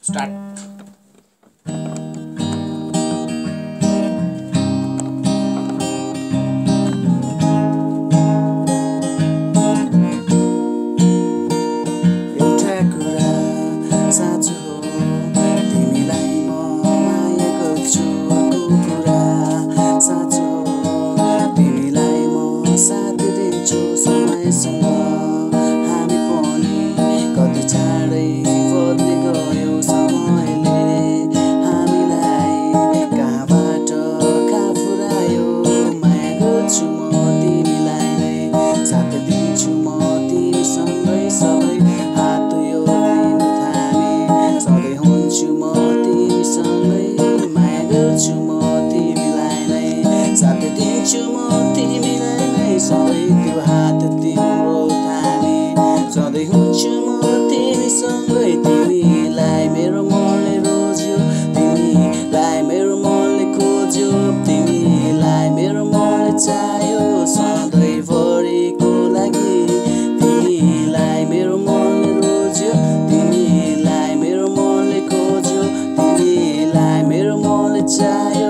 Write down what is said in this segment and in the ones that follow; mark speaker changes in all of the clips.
Speaker 1: Start.
Speaker 2: एउटा कुरा साँचो हो, तिमीलाई म माया गर्छु। अर्को कुरा साँचो हो, तिमीलाई म साथ दिन्छु। समयसँग हामी पनि कति चाँडै बदली गयो। समयले हामीलाई कहाँबाट कहाँ पुर्यायो। माया गर्छु म तिमीलाई नै, साथ दिन्छु म तिमीसँगै। सबै हात यो लिनु थामे, सधैँ हुन्छु म तिमीसँगै। माया गर्छु म तिमीलाई नै, साथ दिन्छु म तिमीलाई नै। सधैँ त्यो हात तिम्रो थामे, सधैँ हुन्छु म तिमीसँगै। तिमीलाई मेरो मनले रोज्यो, तिमीलाई मेरो मनले खोज्यो। तिमीलाई मेरो मनले चाह्यो सधैँभरिको लागि। तिमीलाई मेरो मनले रोज्यो, तिमीलाई मेरो मनले खोज्यो। तिमीलाई मेरो मनले चाह्यो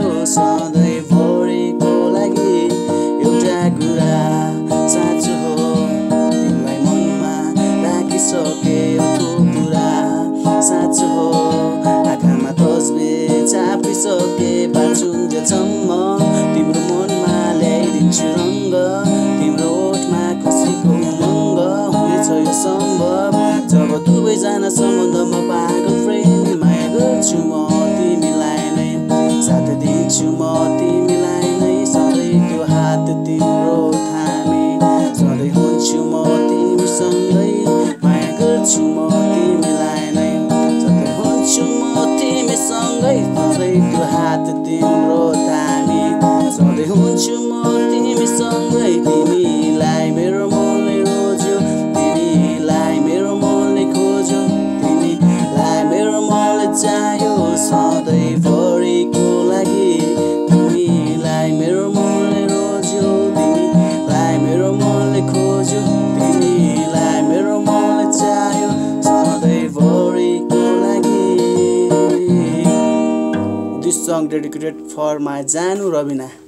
Speaker 2: सधैँभरिको लागि। एउटा कुरा साँचो हो, तिमीलाई मनमा राखिसके। अर्को कुरा साँचो हो, आँखामा तस्बिर छापिसके। बाँचुन्जेलसम्म तिम्रो मनमा ल्याइदिन्छु रङ्ग, तिम्रो ओठमा खुसीको उमङ्ग। हुनेछ यो सम्भव जब दुवैजना सम्बन्धमा पागल प्रेमी। माया गर्छु म तिमीलाई नै, साथ दिन्छु म तिमीलाई नै। सधैँ त्यो हात तिम्रो थामे, सधैँ हुन्छु म तिमीसँगै। माया गर्छु म तिमीलाई नै, सधैँ हुन्छु म तिमीसँगै। सधैँ त्यो हात तिम्रो थामे, सधैँ हुन्छु म तिमीसँगै। तिमीलाई मेरो मनले रोज्यो, तिमीलाई मेरो मनले खोज्यो। तिमीलाई मेरो मनले चाह्यो सधैँभरिको लागि। तिमीलाई मेरो मनले रोज्यो, तिमीलाई मेरो मनले खोज्यो। तिमीलाई मेरो मनले चाह्यो सधैँभरिको लागि। This song dedicated for my Janu Ravina.